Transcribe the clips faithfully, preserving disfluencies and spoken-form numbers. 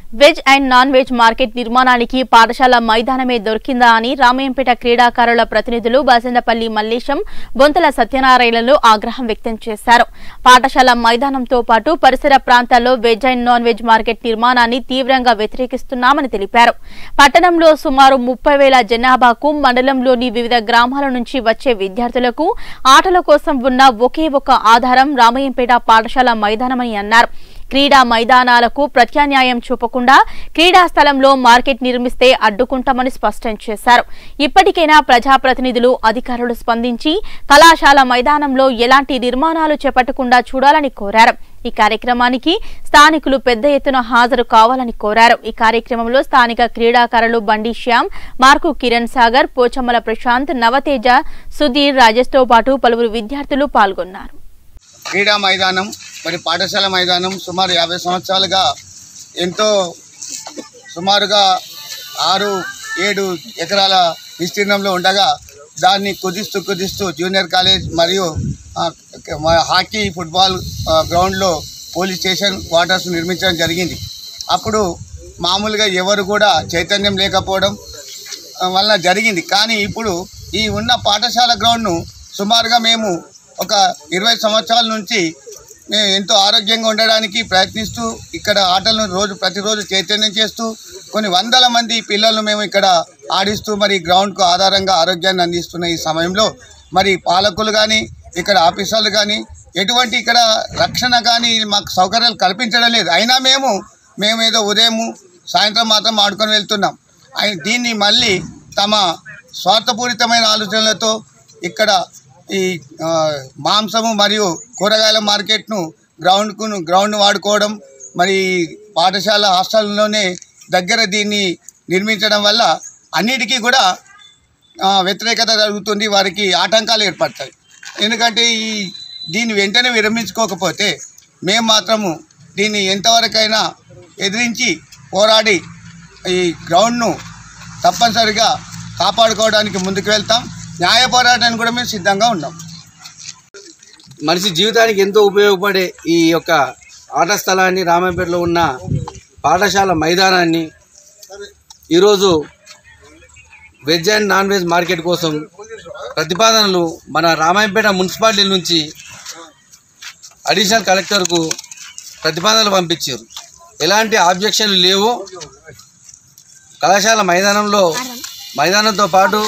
Veg and non veg market నిర్మాణానికి పాఠశాల మైదానమే దొరికిందా అని రామయ్యంపేట క్రీడాకారుల ప్రతినిధులు బసంతపల్లి మల్లేశం, బొంతల సత్యనారాయణలు ఆగ్రహం వ్యక్తం చేశారు. పాఠశాల మైదానంతో పాటు పరిసర ప్రాంతాల్లో veg and non veg market నిర్మాణాన్ని తీవ్రంగా వ్యతిరేకిస్తున్నామని తెలిపారు. పట్టణంలో సుమారు ముప్పై వేల జనాభాకు మండలంలోని వివిధ గ్రామాల నుంచి వచ్చే విద్యార్థులకు ఆటల కోసం ఉన్న ఒకే ఒక ఆధారం రామయ్యంపేట పాఠశాల మైదానమని అన్నారు. క్రీడా మైదానాలకు ప్రత్యామ్నాయం చూపకుండా క్రీడా స్థలంలో మార్కెట్ నిర్మిస్తే అడ్డుకుంటామని స్పష్టం చేశారు. ఇప్పటికైనా ప్రజాప్రతినిధులు, అధికారులు స్పందించి కళాశాల మైదానంలో ఎలాంటి నిర్మాణాలు చేపట్టకుండా చూడాలని కోరారు. ఈ కార్యక్రమానికి స్థానికులు పెద్ద ఎత్తున హాజరు కావాలని కోరారు. ఈ కార్యక్రమంలో స్థానిక క్రీడాకారులు బండి శ్యామ్, మార్కు కిరణ్ సాగర్, పోచమ్మల ప్రశాంత్, నవతేజ, సుధీర్, రాజేష్ తో పాటు పలువురు విద్యార్థులు పాల్గొన్నారు. క్రీడా మైదానం మరి పాఠశాల మైదానం సుమారు యాభై సంవత్సరాలుగా ఎంతో సుమారుగా ఆరు ఏడు ఎకరాల విస్తీర్ణంలో ఉండగా దాన్ని కుదిస్తూ కుదిస్తూ జూనియర్ కాలేజ్ మరియు హాకీ, ఫుట్బాల్ గ్రౌండ్లో పోలీస్ స్టేషన్ క్వార్టర్స్ నిర్మించడం జరిగింది. అప్పుడు మామూలుగా ఎవరు కూడా చైతన్యం లేకపోవడం వలన జరిగింది. కానీ ఇప్పుడు ఈ ఉన్న పాఠశాల గ్రౌండ్ను సుమారుగా మేము ఒక ఇరవై సంవత్సరాల నుంచి మేము ఎంతో ఆరోగ్యంగా ఉండడానికి ప్రయత్నిస్తూ ఇక్కడ ఆటలను రోజు ప్రతిరోజు చైతన్యం చేస్తూ కొన్ని వందల మంది పిల్లలను మేము ఇక్కడ ఆడిస్తూ మరి గ్రౌండ్కు ఆధారంగా ఆరోగ్యాన్ని అందిస్తున్న ఈ సమయంలో మరి పాలకులు కానీ ఇక్కడ ఆఫీసర్లు కానీ ఎటువంటి ఇక్కడ రక్షణ కానీ మాకు సౌకర్యాలు కల్పించడం లేదు. అయినా మేము మేము ఏదో ఉదయము సాయంత్రం మాత్రం ఆడుకొని వెళ్తున్నాం. దీన్ని మళ్ళీ తమ స్వార్థపూరితమైన ఆలోచనలతో ఇక్కడ ఈ మాంసము మరియు కూరగాయల మార్కెట్ను గ్రౌండ్కు గ్రౌండ్ వాడుకోవడం, మరి పాఠశాల హాస్టల్లోనే దగ్గర దీన్ని నిర్మించడం వల్ల అన్నిటికీ కూడా వ్యతిరేకత జరుగుతుంది, వారికి ఆటంకాలు ఏర్పడతాయి. ఎందుకంటే ఈ దీన్ని వెంటనే విరమించుకోకపోతే మేము మాత్రము దీన్ని ఎంతవరకైనా ఎదిరించి పోరాడి ఈ గ్రౌండ్ను తప్పనిసరిగా కాపాడుకోవడానికి ముందుకు వెళ్తాం. న్యాయ పోరాటానికి కూడా మేము సిద్ధంగా ఉన్నాం. మనిషి జీవితానికి ఎంతో ఉపయోగపడే ఈ యొక్క ఆట స్థలాన్ని, రామయ్యంపేటలో ఉన్న పాఠశాల మైదానాన్ని ఈరోజు veg and non veg market కోసం ప్రతిపాదనలు మన రామయ్యంపేట మున్సిపాలిటీ నుంచి అడిషనల్ కలెక్టర్కు ప్రతిపాదనలు పంపించారు. ఎలాంటి ఆబ్జెక్షన్లు లేవు. కళాశాల మైదానంలో మైదానంతో పాటు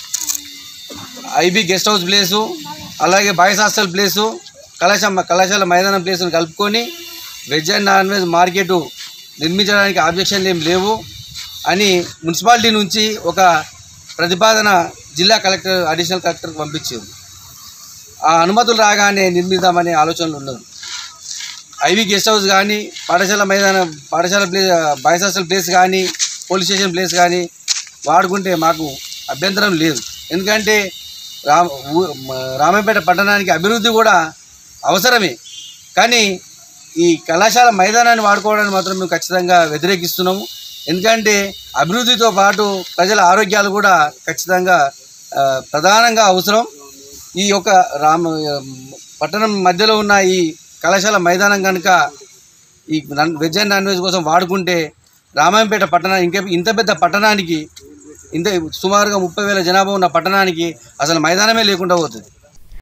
ఐబీ గెస్ట్ హౌస్ ప్లేసు, అలాగే బాయ్స్ హాస్టల్ ప్లేసు, కళాశాల కళాశాల మైదానం ప్లేసును కలుపుకొని veg and non veg market నిర్మించడానికి ఆబ్జెక్షన్లు ఏం లేవు అని మున్సిపాలిటీ నుంచి ఒక ప్రతిపాదన జిల్లా కలెక్టర్, అడిషనల్ కలెక్టర్కి పంపించారు. ఆ అనుమతులు రాగానే నిర్మిద్దామనే ఆలోచనలు ఉన్నది. ఐబీ గెస్ట్ హౌస్ కానీ, పాఠశాల మైదానం పాఠశాల ప్లేస్, బాయ్స్ హాస్టల్ ప్లేస్ కానీ, పోలీస్ స్టేషన్ ప్లేస్ కానీ వాడుకుంటే మాకు అభ్యంతరం లేదు. ఎందుకంటే రామ రామయ్యంపేట పట్టణానికి అభివృద్ధి కూడా అవసరమే. కానీ ఈ కళాశాల మైదానాన్ని వాడుకోవడానికి మాత్రం మేము ఖచ్చితంగా వ్యతిరేకిస్తున్నాము. ఎందుకంటే అభివృద్ధితో పాటు ప్రజల ఆరోగ్యాలు కూడా ఖచ్చితంగా ప్రధానంగా అవసరం. ఈ యొక్క రామ పట్టణం మధ్యలో ఉన్న ఈ కళాశాల మైదానం కనుక ఈ వెజ్ అండ్ నాన్ వెజ్ కోసం వాడుకుంటే రామయ్యంపేట పట్టణం ఇంకా ఇంత పెద్ద పట్టణానికి, ఇంత సుమారుగా ముప్పై వేల జనాభా ఉన్న పట్టణానికి అసలు మైదానమే లేకుండా పోతుంది.